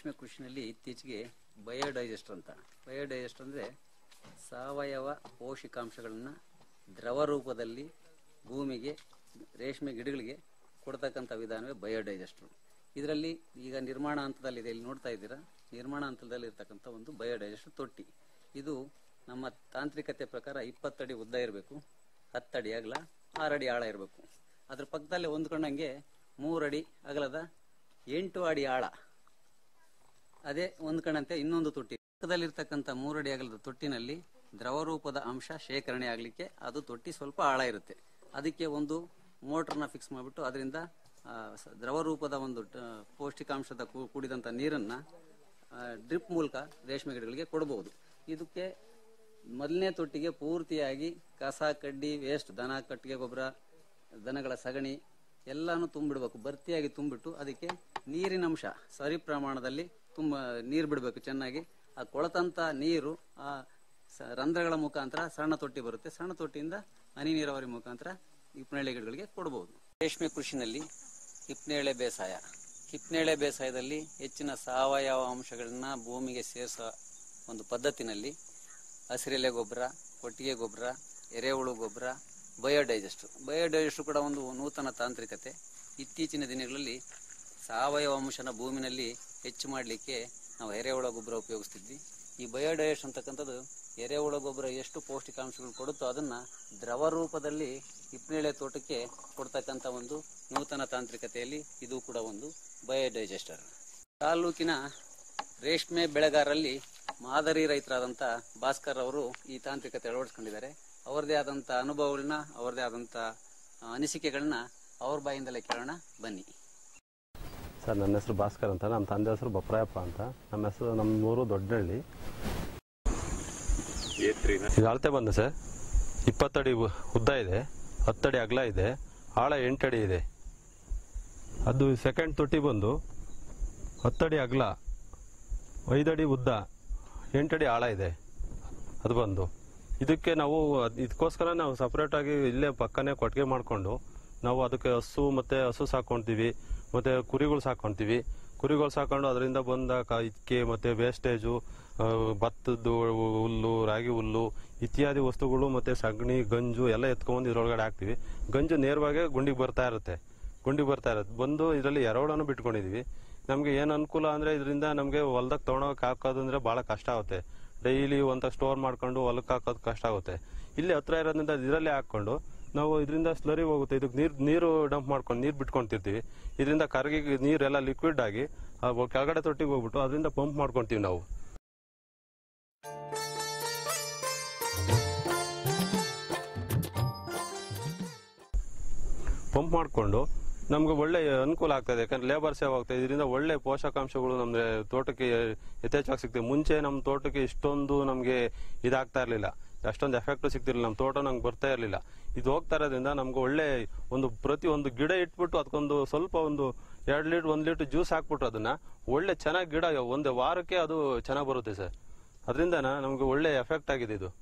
ರೇಷ್ಮೆ ಕೃಷಿನಲ್ಲಿ ಇತ್ತೀಚೆಗೆ ಬಯೋಡೈಜೆಸ್ಟರ್ ಅಂತ ಬಯೋಡೈಜೆಸ್ಟರ್ ಅಂದರೆ ಸಾವಯವ ಪೋಷಕಾಂಶಗಳನ್ನು ದ್ರವ ರೂಪದಲ್ಲಿ ಭೂಮಿಗೆ ರೇಷ್ಮೆ ಗಿಡಗಳಿಗೆ ಕೊಡ್ತಕ್ಕಂಥ ವಿಧಾನವೇ ಬಯೋಡೈಜೆಸ್ಟರ್. ಇದರಲ್ಲಿ ಈಗ ನಿರ್ಮಾಣ ಹಂತದಲ್ಲಿದೆ, ಇಲ್ಲಿ ನೋಡ್ತಾ ಇದ್ದೀರಾ, ನಿರ್ಮಾಣ ಹಂತದಲ್ಲಿ ಇರತಕ್ಕಂಥ ಒಂದು ಬಯೋಡೈಜೆಸ್ಟರ್ ತೊಟ್ಟಿ. ಇದು ನಮ್ಮ ತಾಂತ್ರಿಕತೆ ಪ್ರಕಾರ 20 ಅಡಿ ಉದ್ದ ಇರಬೇಕು, 10 ಅಡಿ ಅಗಲ, 6 ಅಡಿ ಆಳ ಇರಬೇಕು. ಅದ್ರ ಪಕ್ಕದಲ್ಲಿ ಹೊಂದ್ಕೊಂಡಂಗೆ 3 ಅಡಿ ಅಗಲದ 8 ಅಡಿ ಆಳ ಅದೇ ಹೊಂದ್ಕೊಂಡಂತೆ ಇನ್ನೊಂದು ತೊಟ್ಟಿ. ಪಕ್ಕದಲ್ಲಿರ್ತಕ್ಕಂಥ 3 ಅಡಿ ಅಗಲದ ತೊಟ್ಟಿನಲ್ಲಿ ದ್ರವ ರೂಪದ ಅಂಶ ಶೇಖರಣೆ ಆಗ್ಲಿಕ್ಕೆ ಅದು ತೊಟ್ಟಿ ಸ್ವಲ್ಪ ಆಳ ಇರುತ್ತೆ. ಅದಕ್ಕೆ ಒಂದು ಮೋಟರ್ನ ಫಿಕ್ಸ್ ಮಾಡಿಬಿಟ್ಟು ಅದರಿಂದ ದ್ರವ ರೂಪದ ಒಂದು ಪೌಷ್ಟಿಕಾಂಶದ ಕೂಡಿದಂಥ ನೀರನ್ನ ಡ್ರಿಪ್ ಮೂಲಕ ರೇಷ್ಮೆ ಗಿಡಗಳಿಗೆ ಕೊಡಬಹುದು. ಇದಕ್ಕೆ ಮೊದಲನೇ ತೊಟ್ಟಿಗೆ ಪೂರ್ತಿಯಾಗಿ ಕಸ ಕಡ್ಡಿ ವೇಸ್ಟ್, ದನ ಕಟ್ಟಿಗೆ ಗೊಬ್ಬರ, ದನಗಳ ಸಗಣಿ ಎಲ್ಲಾನು ತುಂಬಿಡ್ಬೇಕು. ಭರ್ತಿಯಾಗಿ ತುಂಬಿಟ್ಟು ಅದಕ್ಕೆ ನೀರಿನ ಅಂಶ ಸರಿ ಪ್ರಮಾಣದಲ್ಲಿ ನೀರು ಬಿಡಬೇಕು ಚೆನ್ನಾಗಿ. ಆ ಕೊಳತಂತ ನೀರು ಆ ರಂಧ್ರಗಳ ಮುಖಾಂತರ ಸಣ್ಣ ತೊಟ್ಟಿ ಬರುತ್ತೆ. ಸಣ್ಣ ತೊಟ್ಟಿಯಿಂದ ಹನಿ ನೀರಾವರಿ ಮುಖಾಂತರ ಹಿಪ್ಪನೇಳೆ ಗಿಡಗಳಿಗೆ ಕೊಡಬಹುದು. ರೇಷ್ಮೆ ಕೃಷಿನಲ್ಲಿ ಹಿಪ್ಪನೇಳೆ ಬೇಸಾಯ, ಹಿಪ್ಪನೇಳೆ ಬೇಸಾಯದಲ್ಲಿ ಹೆಚ್ಚಿನ ಸಾವಯವ ಅಂಶಗಳನ್ನ ಭೂಮಿಗೆ ಸೇರಿಸುವ ಒಂದು ಪದ್ಧತಿನಲ್ಲಿ ಹಸಿರೆಲೆ ಗೊಬ್ಬರ, ಕೊಟ್ಟಿಗೆ ಗೊಬ್ಬರ, ಎರೆಹುಳು ಗೊಬ್ಬರ, ಬಯೋಡೈಜೆಸ್ಟರ್ ಕೂಡ ಒಂದು ನೂತನ ತಾಂತ್ರಿಕತೆ. ಇತ್ತೀಚಿನ ದಿನಗಳಲ್ಲಿ ಸಾವಯವ ಅಂಶನ ಭೂಮಿನಲ್ಲಿ ಹೆಚ್ಚು ಮಾಡಲಿಕ್ಕೆ ನಾವು ಎರೆಹುಳ ಗೊಬ್ಬರ ಉಪಯೋಗಿಸ್ತಿದ್ವಿ. ಈ ಬಯೋಡೈಜೆಸ್ಟರ್ ಅಂತಕ್ಕಂಥದ್ದು ಎರೆಹುಳ ಗೊಬ್ಬರ ಎಷ್ಟು ಪೌಷ್ಟಿಕಾಂಶಗಳು ಕೊಡುತ್ತೋ ಅದನ್ನ ದ್ರವ ರೂಪದಲ್ಲಿ ಹಿಪ್ಪನೇಳೆ ತೋಟಕ್ಕೆ ಕೊಡ್ತಕ್ಕಂಥ ಒಂದು ನೂತನ ತಾಂತ್ರಿಕತೆಯಲ್ಲಿ ಇದು ಕೂಡ ಒಂದು ಬಯೋಡೈಜೆಸ್ಟರ್. ತಾಲೂಕಿನ ರೇಷ್ಮೆ ಬೆಳೆಗಾರರಲ್ಲಿ ಮಾದರಿ ರೈತರಾದಂಥ ಭಾಸ್ಕರ್ ಅವರು ಈ ತಾಂತ್ರಿಕತೆ ಅಳವಡಿಸ್ಕೊಂಡಿದ್ದಾರೆ. ಅವರದೇ ಆದಂಥ ಅನುಭವಗಳನ್ನ, ಅವರದೇ ಆದಂಥ ಅನಿಸಿಕೆಗಳನ್ನ ಅವ್ರ ಬಾಯಿಂದಲೇ ಕೇಳೋಣ ಬನ್ನಿ. ಸರ್, ನನ್ನ ಹೆಸರು ಭಾಸ್ಕರ್ ಅಂತ, ನಮ್ಮ ತಂದೆ ಹೆಸರು ಬಪ್ರಾಯಪ್ಪ ಅಂತ. ನಮ್ಮ ಊರು ದೊಡ್ಡಹಳ್ಳಿ. ಇದು ಅಳತೆ ಬಂದು ಸರ್ 20 ಅಡಿ ಉದ್ದ ಇದೆ, 10 ಅಡಿ ಅಗಲ ಇದೆ, ಆಳ 8 ಅಡಿ ಇದೆ. ಅದು ಸೆಕೆಂಡ್ ತೊಟ್ಟಿ ಬಂದು 10 ಅಡಿ ಅಗಲ, 5 ಅಡಿ ಉದ್ದ, 8 ಅಡಿ ಆಳ ಇದೆ. ಅದು ಬಂದು ಇದಕ್ಕೆ ನಾವು ಇದಕ್ಕೋಸ್ಕರ ನಾವು ಸಪ್ರೇಟ್ ಆಗಿ ಇಲ್ಲೇ ಪಕ್ಕನೇ ಕೊಟ್ಟಿಗೆ ಮಾಡಿಕೊಂಡು ನಾವು ಅದಕ್ಕೆ ಹಸು ಸಾಕೊಂತೀವಿ, ಮತ್ತೆ ಕುರಿಗಳು ಸಾಕೊಂತೀವಿ. ಕುರಿಗಳು ಸಾಕೊಂಡು ಅದರಿಂದ ಬಂದ ಇಕ್ಕೆ ಮತ್ತೆ ವೇಸ್ಟೇಜು, ಭತ್ತದ್ದು ಹುಲ್ಲು, ರಾಗಿ ಹುಲ್ಲು ಇತ್ಯಾದಿ ವಸ್ತುಗಳು ಮತ್ತೆ ಸಗಣಿ, ಗಂಜು ಎಲ್ಲ ಎತ್ಕೊಂಡು ಇದ್ರೊಳಗಡೆ ಹಾಕ್ತಿವಿ. ಗಂಜು ನೇರವಾಗಿ ಗುಂಡಿಗೆ ಬರ್ತಾ ಇರುತ್ತೆ. ಬಂದು ಇದರಲ್ಲಿ ಎರೆಹುಳನು ಬಿಟ್ಕೊಂಡಿದೀವಿ. ನಮ್ಗೆ ಏನ್ ಅನುಕೂಲ ಅಂದ್ರೆ ಇದರಿಂದ ನಮ್ಗೆ ಹೊಲದಾಗ ತೊಗೊಂಡೋಗಕ್ಕೆ ಹಾಕೋದಂದ್ರೆ ಬಹಳ ಕಷ್ಟ ಆಗುತ್ತೆ. ಡೈಲಿ ಒಂತ ಸ್ಟೋರ್ ಮಾಡ್ಕೊಂಡು ಹೊಲಕ್ಕೆ ಹಾಕೋದು ಕಷ್ಟ ಆಗುತ್ತೆ. ಇಲ್ಲಿ ಹತ್ರ ಇರೋದ್ರಿಂದ ಇದರಲ್ಲೇ ಹಾಕೊಂಡು ನಾವು ಇದರಿಂದ ಸ್ಲರಿ ಹೋಗುತ್ತೆ. ಇದಕ್ಕೆ ನೀರು ಡಂಪ್ ಮಾಡ್ಕೊಂಡು ನೀರು ಬಿಟ್ಕೊಂತಿರ್ತೀವಿ. ಇದರಿಂದ ಕರಗಿ ನೀರೆಲ್ಲ ಲಿಕ್ವಿಡ್ ಆಗಿ ಕೆಳಗಡೆ ತೊಟ್ಟಿಗೆ ಹೋಗ್ಬಿಟ್ಟು ಅದರಿಂದ ಪಂಪ್ ಮಾಡ್ಕೊಂತೀವಿ ನಾವು. ಪಂಪ್ ಮಾಡಿಕೊಂಡು ನಮ್ಗೆ ಒಳ್ಳೆ ಅನುಕೂಲ ಆಗ್ತದೆ. ಯಾಕಂದ್ರೆ ಲೇಬರ್ ಸೇವ್ ಆಗ್ತದೆ. ಇದರಿಂದ ಒಳ್ಳೆ ಪೋಷಕಾಂಶಗಳು ನಮ್ಗೆ ತೋಟಕ್ಕೆ ಯಥೇಚ್ಛವಾಗಿ ಸಿಗ್ತದೆ. ಮುಂಚೆ ನಮ್ಮ ತೋಟಕ್ಕೆ ಇಷ್ಟೊಂದು ನಮ್ಗೆ ಇದಾಗ್ತಾ ಇರ್ಲಿಲ್ಲ, ಅಷ್ಟೊಂದು ಎಫೆಕ್ಟ್ ಸಿಗ್ತಿರ್ಲಿಲ್ಲ. ನಮ್ಮ ತೋಟ ನಂಗೆ ಬರ್ತಾ ಇರ್ಲಿಲ್ಲ. ಇದು ಹೋಗ್ತಾ ಇರೋದ್ರಿಂದ ನಮ್ಗೆ ಒಳ್ಳೆ ಪ್ರತಿ ಒಂದು ಗಿಡ ಇಟ್ಬಿಟ್ಟು ಅದಕ್ಕೊಂದು ಸ್ವಲ್ಪ 2 ಲೀಟರ್ 1 ಲೀಟರ್ ಜ್ಯೂಸ್ ಹಾಕ್ಬಿಟ್ರು ಅದನ್ನ ಒಳ್ಳೆ ಚೆನ್ನಾಗಿ ಗಿಡ 1 ವಾರಕ್ಕೆ ಅದು ಚೆನ್ನಾಗಿ ಬರುತ್ತೆ ಸರ್. ಅದರಿಂದ ನಮ್ಗೆ ಒಳ್ಳೆ ಎಫೆಕ್ಟ್ ಆಗಿದೆ ಇದು.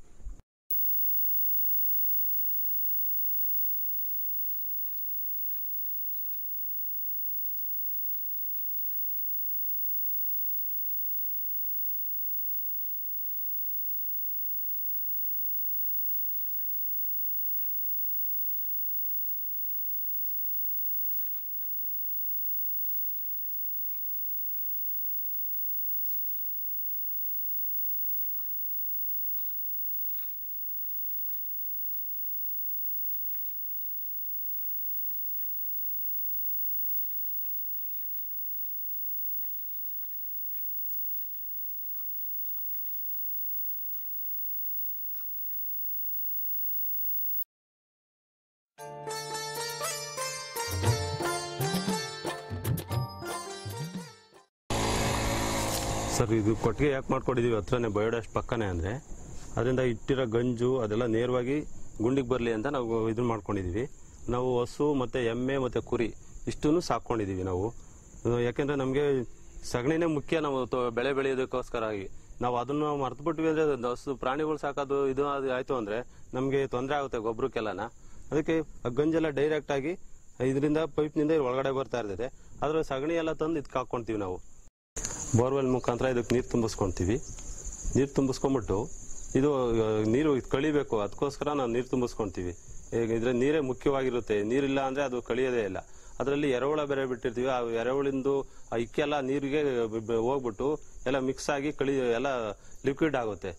ಸರ್, ಇದು ಕೊಟ್ಟಿಗೆ ಯಾಕೆ ಮಾಡ್ಕೊಂಡಿದೀವಿ ಹತ್ರನೇ ಬಯೋಡೈಜೆಸ್ಟರ್ ಪಕ್ಕನೇ ಅಂದ್ರೆ ಅದರಿಂದ ಇಟ್ಟಿರೋ ಗಂಜು ಅದೆಲ್ಲ ನೇರವಾಗಿ ಗುಂಡಿಗೆ ಬರಲಿ ಅಂತ ನಾವು ಇದನ್ನ ಮಾಡ್ಕೊಂಡಿದೀವಿ. ನಾವು ಹಸು ಮತ್ತೆ ಎಮ್ಮೆ ಮತ್ತೆ ಕುರಿ ಇಷ್ಟನ್ನು ಸಾಕೊಂಡಿದೀವಿ ನಾವು. ಯಾಕೆಂದ್ರೆ ನಮಗೆ ಸಗಣಿನೇ ಮುಖ್ಯ. ನಾವು ಬೆಳೆ ಬೆಳೆಯೋದಕ್ಕೋಸ್ಕರ ನಾವು ಅದನ್ನ ಮರ್ತು ಬಿಟ್ವಿ ಅಂದ್ರೆ ಹಸು ಪ್ರಾಣಿಗಳು ಸಾಕೋದು ಇದು ಆಯ್ತು ಅಂದ್ರೆ ನಮ್ಗೆ ತೊಂದರೆ ಆಗುತ್ತೆ ಗೊಬ್ಬರಕ್ಕೆಲ್ಲನ. ಅದಕ್ಕೆ ಗಂಜೆಲ್ಲ ಡೈರೆಕ್ಟ್ ಆಗಿ ಇದರಿಂದ ಪೈಪ್ನಿಂದ ಒಳಗಡೆ ಬರ್ತಾ ಇರ್ತದೆ. ಅದ್ರ ಸಗಣಿ ಎಲ್ಲ ತಂದು ಇದಕ್ಕೆ ಹಾಕೊಂತೀವಿ ನಾವು. ಬೋರ್ವೆಲ್ ಮುಖಾಂತರ ಇದಕ್ಕೆ ನೀರು ತುಂಬಿಸ್ಕೊತೀವಿ. ನೀರು ತುಂಬಿಸ್ಕೊಂಬಿಟ್ಟು ಇದು ನೀರು ಕಳಿಬೇಕು, ಅದಕ್ಕೋಸ್ಕರ ನಾವು ನೀರು ತುಂಬಿಸ್ಕೊತೀವಿ. ಇದ್ರೆ ನೀರೇ ಮುಖ್ಯವಾಗಿರುತ್ತೆ. ನೀರಿಲ್ಲ ಅಂದರೆ ಅದು ಕಳಿಯೋದೇ ಇಲ್ಲ. ಅದರಲ್ಲಿ ಎರೆಹುಳ ಬೇರೆ ಬಿಟ್ಟಿರ್ತೀವಿ. ಆ ಎರೆಹುಳಿಂದು ಇಕ್ಕೆಲ್ಲ ನೀರಿಗೆ ಹೋಗ್ಬಿಟ್ಟು ಎಲ್ಲ ಮಿಕ್ಸ್ ಆಗಿ ಎಲ್ಲ ಲಿಕ್ವಿಡ್ ಆಗುತ್ತೆ.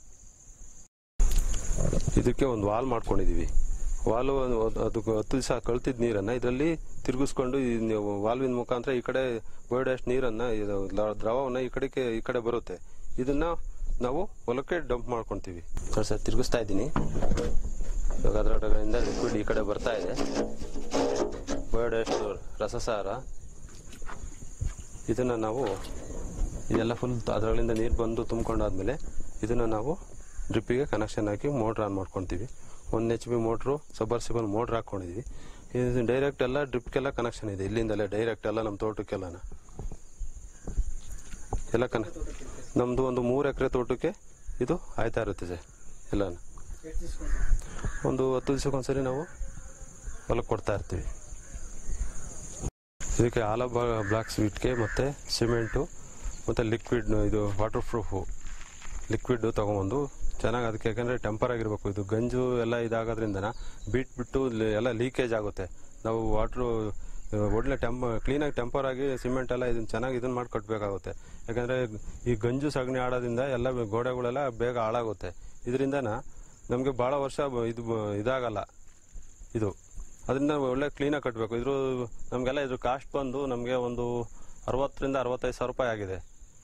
ಇದಕ್ಕೆ ಒಂದು ವಾಲ್ ಮಾಡ್ಕೊಂಡಿದೀವಿ. ವಾಲು ಅದು 10 ದಿವಸ ಕಳ್ತಿದ್ ನೀರನ್ನ ಇದರಲ್ಲಿ ತಿರುಗಿಸ್ಕೊಂಡು ವಾಲ್ವಿನ ಮುಖಾಂತರ ಈ ಕಡೆ ಬಯೋಡಸ್ಟ್ ನೀರನ್ನ ದ್ರವವನ್ನ ಈ ಕಡೆ ಬರುತ್ತೆ. ಇದನ್ನ ನಾವು ಹೊಲಕ್ಕೆ ಡಂಪ್ ಮಾಡ್ಕೊಂತೀವಿ. ಸರ್ ತಿರುಗಿಸ್ತಾ ಇದ್ದೀನಿ. ಇವಾಗ ಅದರೊಳಗಡೆಯಿಂದ ಲಿಕ್ವಿಡ್ ಈ ಕಡೆ ಬರ್ತಾ ಇದೆ. ಬಯೋಡಸ್ಟ್ ರಸಸಾರ ಇದನ್ನ ನಾವು ಇದೆಲ್ಲ ಫುಲ್ ಅದರಲ್ಲಿಂದ ನೀರು ಬಂದು ತುಂಬಿಕೊಂಡಾದ್ಮೇಲೆ ಇದನ್ನ ನಾವು ಡ್ರಿಪ್ಪಿಗೆ ಕನೆಕ್ಷನ್ ಹಾಕಿ ಮೋಟ್ರ್ ಆನ್ ಮಾಡ್ಕೊತೀವಿ. 1 HP ಮೋಟ್ರು ಸಬರ್ಸಿಬಲ್ ಮೋಟ್ರ್ ಹಾಕೊಂಡಿದ್ವಿ. ಇದು ಡೈರೆಕ್ಟ್ ಎಲ್ಲ ಡ್ರಿಪ್ಗೆಲ್ಲ ಕನೆಕ್ಷನ್ ಇದೆ. ಇಲ್ಲಿಂದಲೇ ಡೈರೆಕ್ಟ್ ಎಲ್ಲ ನಮ್ಮ ತೋಟಕ್ಕೆಲ್ಲ ನಮ್ದು ಒಂದು 3 ಎಕರೆ ತೋಟಕ್ಕೆ ಇದು ಆಯ್ತಾ ಇರುತ್ತೆ ಸರ್. ಎಲ್ಲ ಒಂದು 10 ದಿವಸಕ್ಕೊಂದ್ಸರಿ ನಾವು ಹೊಲಕ್ಕೆ ಕೊಡ್ತಾ ಇರ್ತೀವಿ. ಇದಕ್ಕೆ ಆಲ ಬ್ಲಾಕ್ ಸ್ವೀಟ್ಗೆ ಮತ್ತು ಸಿಮೆಂಟು ಮತ್ತು ಲಿಕ್ವಿಡ್ ಇದು ವಾಟರ್ ಪ್ರೂಫು ಲಿಕ್ವಿಡ್ ತೊಗೊಂಬಂದು ಚೆನ್ನಾಗಿ ಅದಕ್ಕೆ, ಯಾಕಂದರೆ ಟೆಂಪರ್ ಆಗಿರಬೇಕು. ಇದು ಗಂಜು ಎಲ್ಲ ಇದಾಗೋದ್ರಿಂದ ಬಿಟ್ಟು ಎಲ್ಲ ಲೀಕೇಜ್ ಆಗುತ್ತೆ. ನಾವು ವಾಟ್ರು ಒಳ್ಳೆ ಕ್ಲೀನಾಗಿ ಟೆಂಪರ್ ಆಗಿ ಸಿಮೆಂಟ್ ಎಲ್ಲ ಇದನ್ನು ಚೆನ್ನಾಗಿ ಇದನ್ನು ಮಾಡಿ ಕಟ್ಟಬೇಕಾಗುತ್ತೆ. ಯಾಕಂದರೆ ಈ ಗಂಜು ಸಗಣಿ ಆಡೋದ್ರಿಂದ ಎಲ್ಲ ಗೋಡೆಗಳೆಲ್ಲ ಬೇಗ ಹಾಳಾಗುತ್ತೆ. ಇದರಿಂದ ನಮಗೆ ಭಾಳ ವರ್ಷ ಇದಾಗಲ್ಲ ಇದು. ಅದರಿಂದ ಒಳ್ಳೆ ಕ್ಲೀನಾಗಿ ಕಟ್ಟಬೇಕು. ನಮಗೆಲ್ಲ ಇದ್ರ ಕಾಸ್ಟ್ ಬಂದು ನಮಗೆ ಒಂದು 60,000 to 65,000 ರೂಪಾಯಿ ಆಗಿದೆ.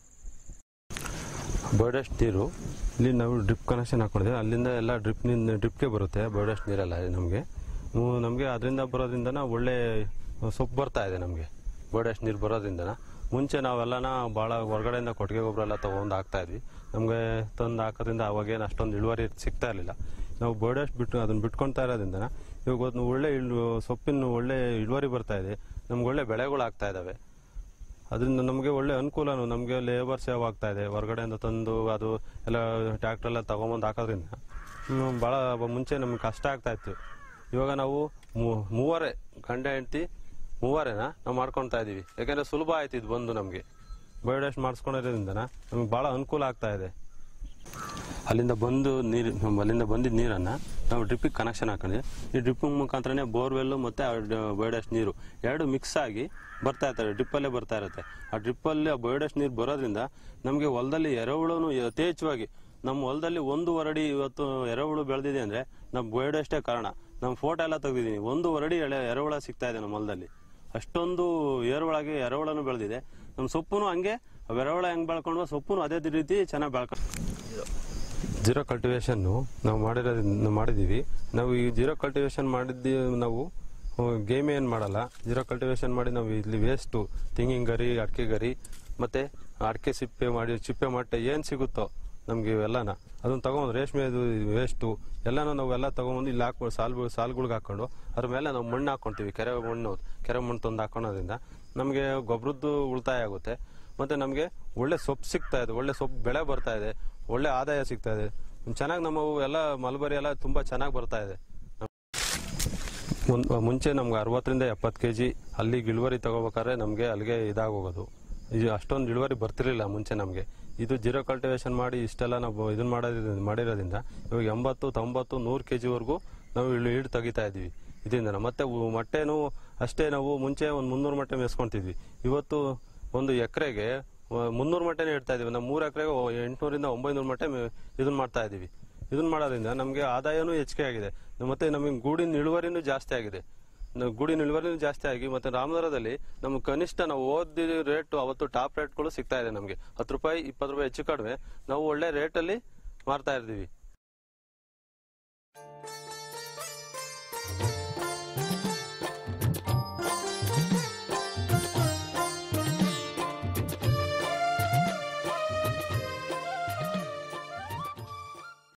ಬಯೋಡಸ್ಟ್ ನೀರು ಇಲ್ಲಿ ನಾವು ಡ್ರಿಪ್ ಕನೆಕ್ಷನ್ ಹಾಕೊಂಡಿದ್ದೀವಿ. ಅಲ್ಲಿಂದ ಎಲ್ಲ ಡ್ರಿಪ್ಗೆ ಬರುತ್ತೆ ಬಯೋಡಸ್ಟ್ ನೀರೆಲ್ಲ ನಮಗೆ ಅದರಿಂದ ಬರೋದ್ರಿಂದ ಒಳ್ಳೆ ಸೊಪ್ಪು ಬರ್ತಾ ಇದೆ. ನಮಗೆ ಬಯೋಡಸ್ಟ್ ನೀರು ಬರೋದ್ರಿಂದ ಮುಂಚೆ ನಾವೆಲ್ಲನ ಭಾಳ ಹೊರಗಡೆಯಿಂದ ಕೊಟ್ಟಿಗೆ ಗೊಬ್ಬರ ಎಲ್ಲ ತೊಗೊಂಡು ಹಾಕ್ತಾ ಇದ್ವಿ. ನಮಗೆ ತಂದು ಹಾಕೋದ್ರಿಂದ ಅವಾಗೇನು ಅಷ್ಟೊಂದು ಇಳುವರಿ ಸಿಗ್ತಾ ಇರಲಿಲ್ಲ. ನಾವು ಬಯೋಡಸ್ಟ್ ಅದನ್ನು ಬಿಟ್ಕೊಳ್ತಾ ಇರೋದ್ರಿಂದ ಇವಾಗ ಒಳ್ಳೆ ಸೊಪ್ಪಿನ ಒಳ್ಳೆ ಇಳುವರಿ ಬರ್ತಾ ಇದೆ. ನಮ್ಗೆ ಒಳ್ಳೆ ಬೆಳೆಗಳು ಆಗ್ತಾ ಇದ್ದಾವೆ. ಅದರಿಂದ ನಮಗೆ ಒಳ್ಳೆ ಅನುಕೂಲನೂ, ನಮಗೆ ಲೇಬರ್ ಸೇವ್ ಆಗ್ತಾ ಇದೆ. ಹೊರಗಡೆಯಿಂದ ತಂದು ಅದು ಎಲ್ಲ ಟ್ರ್ಯಾಕ್ಟ್ರೆಲ್ಲ ತೊಗೊಂಬಂದು ಹಾಕೋದ್ರಿಂದ ಭಾಳ ಮುಂಚೆ ನಮ್ಗೆ ಕಷ್ಟ ಆಗ್ತಾ ಇತ್ತು. ಇವಾಗ ನಾವು ಮೂವರೇ ಗಂಡ ಹೆಂಡತಿ ಮೂವರೇನ ನಾವು ಮಾಡ್ಕೊಳ್ತಾ ಇದ್ದೀವಿ. ಯಾಕೆಂದರೆ ಸುಲಭ ಆಯ್ತು ಇದು ಬಂದು ನಮಗೆ ಬಯೋಡಸ್ಟ್ ಮಾಡಿಸ್ಕೊಂಡಿರೋದ್ರಿಂದ ನಮ್ಗೆ ಭಾಳ ಅನುಕೂಲ ಆಗ್ತಾ ಇದೆ. ಅಲ್ಲಿಂದ ಬಂದಿದ್ದ ನೀರನ್ನು ನಾವು ಡ್ರಿಪ್ಪಿಗೆ ಕನೆಕ್ಷನ್ ಹಾಕೊಂಡಿದ್ವಿ. ಈ ಡ್ರಿಪ್ ಮುಖಾಂತರನೇ ಬೋರ್ವೆಲ್ಲು ಮತ್ತು ಬಯೋಡಸ್ಟ್ ನೀರು ಎರಡು ಮಿಕ್ಸ್ ಆಗಿ ಬರ್ತಾ ಇರ್ತಾರೆ. ಡ್ರಿಪ್ಪಲ್ಲೇ ಬರ್ತಾ ಇರುತ್ತೆ. ಆ ಡ್ರಿಪ್ಪಲ್ಲಿ ಬಯೋಡಸ್ಟ್ ನೀರು ಬರೋದ್ರಿಂದ ನಮಗೆ ಹೊಲದಲ್ಲಿ ಎರೆಹುಳು ಯಥೇಚ್ಛವಾಗಿ ನಮ್ಮ ಹೊಲದಲ್ಲಿ 1.5 ಅಡಿ ಇವತ್ತು ಎರೆಹುಳು ಬೆಳೆದಿದೆ ಅಂದರೆ ನಮ್ಮ ಬಯೋಡಸ್ಟೇ ಕಾರಣ. ನಮ್ಮ ಫೋಟೋ ಎಲ್ಲ ತೆಗೆದಿದ್ದೀನಿ. 1.5 ಅಡಿ ಎರೆಹುಳ ಸಿಗ್ತಾ ಇದೆ ನಮ್ಮ ಹೊಲದಲ್ಲಿ. ಅಷ್ಟೊಂದು ಏರುಳಾಗಿ ಎರೆಹುಳನೂ ಬೆಳೆದಿದೆ. ನಮ್ಮ ಸೊಪ್ಪು ಹಂಗೆ ಎರೆಹುಳ ಹೆಂಗೆ ಬೆಳ್ಕೊಂಡು ಸೊಪ್ಪು ಅದೇ ರೀತಿ ಚೆನ್ನಾಗಿ ಬೆಳ್ಕೊಂಡು. ಜೀರೋ ಕಲ್ಟಿವೇಶನ್ನು ನಾವು ಮಾಡಿದ್ದೀವಿ. ನಾವು ಈ ಜೀರೋ ಕಲ್ಟಿವೇಶನ್ ಮಾಡಿದ್ದೀವಿ. ನಾವು ಗೇಮ್ ಏನು ಮಾಡಲ್ಲ. ಜೀರೋ ಕಲ್ಟಿವೇಶನ್ ಮಾಡಿ ನಾವು ಇಲ್ಲಿ ವೇಸ್ಟು ತೆಂಗಿನ ಗರಿ, ಅಡಿಕೆ ಗರಿ ಮತ್ತು ಅಡಿಕೆ ಚಿಪ್ಪೆ ಮಟ್ಟೆ ಏನು ಸಿಗುತ್ತೋ ನಮಗೆ ಇವೆಲ್ಲನ ಅದನ್ನು ತೊಗೊಂಡು ರೇಷ್ಮೆದು ವೇಸ್ಟು ಎಲ್ಲನೂ ನಾವೆಲ್ಲ ತೊಗೊಂಬಂದು ಇಲ್ಲಿ ಹಾಕ್ಬೋದು. ಸಾಲುಗಳಿಗೆ ಹಾಕ್ಕೊಂಡು ಅದ್ರ ಮೇಲೆ ನಾವು ಮಣ್ಣು ಹಾಕ್ಕೊತೀವಿ. ಕೆರೆ ಮಣ್ಣು ತಂದು ಹಾಕೋದ್ರಿಂದ ನಮಗೆ ಗೊಬ್ಬರದ್ದು ಉಳಿತಾಯ ಆಗುತ್ತೆ. ಮತ್ತು ನಮಗೆ ಒಳ್ಳೆ ಸೊಪ್ಪು ಸಿಗ್ತಾ ಇದೆ. ಒಳ್ಳೆ ಸೊಪ್ಪು ಬೆಳೆ ಬರ್ತಾ ಇದೆ. ಒಳ್ಳೆ ಆದಾಯ ಸಿಗ್ತಾ ಇದೆ. ಚೆನ್ನಾಗಿ ನಮ್ಮ ಎಲ್ಲ ಮಲ್ಬರಿ ಎಲ್ಲ ತುಂಬ ಚೆನ್ನಾಗಿ ಬರ್ತಾ ಇದೆ. ಮುಂಚೆ ನಮ್ಗೆ 60 to 70 kg ಅಲ್ಲಿಗೆ ಇಳುವರಿ ತಗೋಬೇಕಾದ್ರೆ ನಮಗೆ ಅಲ್ಲಿಗೆ ಇದಾಗೋಗೋದು. ಇದು ಅಷ್ಟೊಂದು ಇಳುವರಿ ಬರ್ತಿರ್ಲಿಲ್ಲ ಮುಂಚೆ ನಮಗೆ. ಇದು ಜೀರೋ ಕಲ್ಟಿವೇಶನ್ ಮಾಡಿ ಇಷ್ಟೆಲ್ಲ ನಾವು ಇದನ್ನು ಮಾಡಿರೋದ್ರಿಂದ ಇವಾಗ 80, 90, 100 kgವರೆಗೂ ನಾವು ಈಡು ತೆಗಿತಾ ಇದ್ದೀವಿ ಇದರಿಂದ. ಮತ್ತು ಮೊಟ್ಟೆನೂ ಅಷ್ಟೇ. ನಾವು ಮುಂಚೆ ಒಂದು 300 ಮೊಟ್ಟೆ ಮೇಯಿಸ್ಕೊತಿದ್ವಿ. ಇವತ್ತು ಒಂದು ಎಕರೆಗೆ 300 ಮೊಟ್ಟೆನೇ ಇಡ್ತಾ ಇದೀವಿ. ನಾವು 3 ಎಕರೆಗೆ 800 to 900 ಮೊಟ್ಟೆ ಇದನ್ನ ಮಾಡ್ತಾ ಇದೀವಿ. ಇದನ್ನ ಮಾಡೋದ್ರಿಂದ ನಮಗೆ ಆದಾಯನೂ ಹೆಚ್ಚಿಗೆ ಆಗಿದೆ. ಮತ್ತೆ ನಮಗೆ ಗೂಡಿನ ಇಳುವರಿನೂ ಜಾಸ್ತಿ ಆಗಿದೆ. ಗೂಡಿನ ಇಳುವರಿನೂ ಜಾಸ್ತಿ ಆಗಿ ಮತ್ತೆ ರಾಮನಗರದಲ್ಲಿ ನಮ್ಗೆ ಕನಿಷ್ಠ ನಾವು ಓದಿದ ರೇಟ್ ಅವತ್ತು ಟಾಪ್ ರೇಟ್ಗಳು ಸಿಗ್ತಾ ಇದೆ. ನಮಗೆ 10 ರೂಪಾಯಿ 20 ರೂಪಾಯಿ ಹೆಚ್ಚು ಕಡಿಮೆ ನಾವು ಒಳ್ಳೆ ರೇಟಲ್ಲಿ ಮಾರ್ತಾ ಇರ್ತೀವಿ.